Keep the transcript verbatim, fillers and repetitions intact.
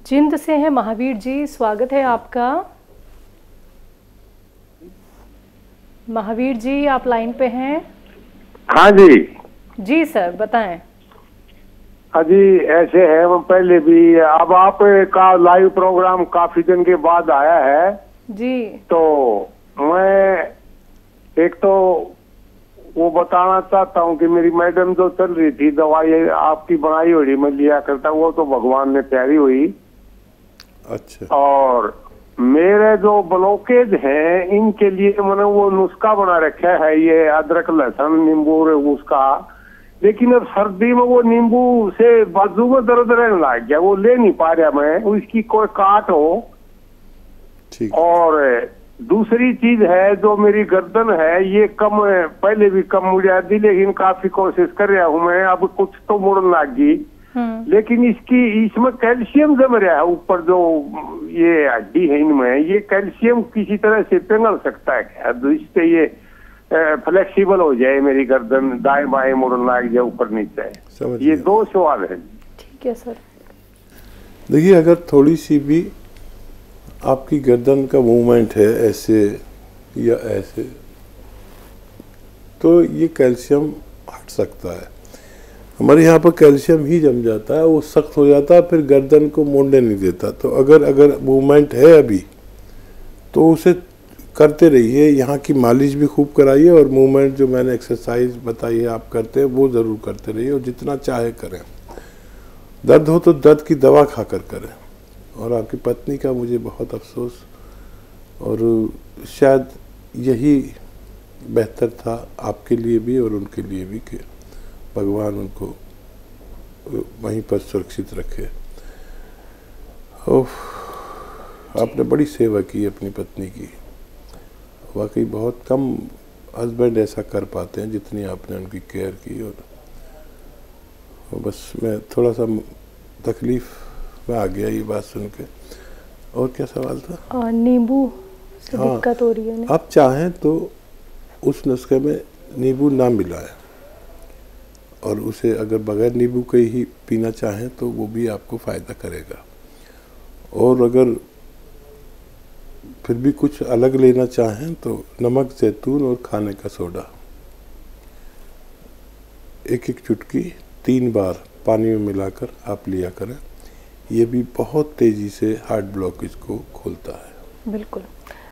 जिंद से हैं महावीर जी, स्वागत है आपका। महावीर जी आप लाइन पे हैं? हाँ जी। जी सर बताएं। हाँ जी, ऐसे है वो पहले भी, अब आप का लाइव प्रोग्राम काफी दिन के बाद आया है जी। तो मैं एक तो वो बताना चाहता हूँ कि मेरी मैडम जो चल रही थी दवाई आपकी बनाई हुई मैं लिया करता, वो तो भगवान ने प्यारी हुई। अच्छा। और मेरे जो ब्लॉकेज हैं इनके लिए मैंने वो नुस्खा बना रखा है, ये अदरक लहसुन नींबू उसका, लेकिन अब सर्दी में वो नींबू से बाजू में दर्द रहने लग गया, वो ले नहीं पा रहा मैं, उसकी कोई काट हो। ठीक। और दूसरी चीज है जो मेरी गर्दन है ये कम, पहले भी कम मुड़ जाती लेकिन काफी कोशिश कर रहा हूँ मैं, अब कुछ तो मुड़न लग गई, लेकिन इसकी इसमें कैल्शियम जम रहा है ऊपर, जो ये हड्डी है इनमें ये कैल्शियम किसी तरह से पिघल सकता है क्या, इससे ये फ्लेक्सिबल हो जाए मेरी गर्दन, दाएं बाएं मुड़न लग जाए ऊपर नीचे। ये दो सवाल है। ठीक है सर। देखिए, अगर थोड़ी सी भी आपकी गर्दन का मूवमेंट है ऐसे या ऐसे, तो ये कैल्शियम हट सकता है। हमारे यहाँ पर कैल्शियम ही जम जाता है, वो सख्त हो जाता है, फिर गर्दन को मोड़ने नहीं देता। तो अगर अगर मूवमेंट है अभी तो उसे करते रहिए, यहाँ की मालिश भी खूब कराइए, और मूवमेंट जो मैंने एक्सरसाइज बताई है आप करते हैं वो ज़रूर करते रहिए, और जितना चाहे करें। दर्द हो तो दर्द की दवा खाकर करें। और आपकी पत्नी का मुझे बहुत अफसोस, और शायद यही बेहतर था आपके लिए भी और उनके लिए भी कि भगवान उनको वहीं पर सुरक्षित रखे। ओह, आपने बड़ी सेवा की अपनी पत्नी की, वाकई बहुत कम हस्बैंड ऐसा कर पाते हैं जितनी आपने उनकी केयर की। और, और बस मैं थोड़ा सा तकलीफ में आ गया ये बात सुन के। और क्या सवाल था? नींबू से हाँ, दिक्कत हो रही है। आप चाहें तो उस नुस्खे में नींबू ना मिलाएं, और उसे अगर बगैर नींबू के ही पीना चाहें तो वो भी आपको फ़ायदा करेगा। और अगर फिर भी कुछ अलग लेना चाहें तो नमक, जैतून और खाने का सोडा एक एक चुटकी तीन बार पानी में मिलाकर आप लिया करें। ये भी बहुत तेज़ी से हार्ट ब्लॉकेज को खोलता है। बिल्कुल।